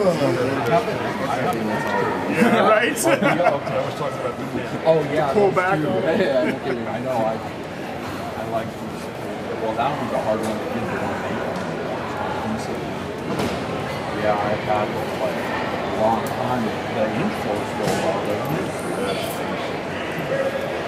Yeah, right. I was talking about Yeah, pull back. Yeah, no kidding. I know. I like. Well, that one's a hard one to get the 1/8. Yeah, I've had it like a long time. The inch flow still well, doesn't it?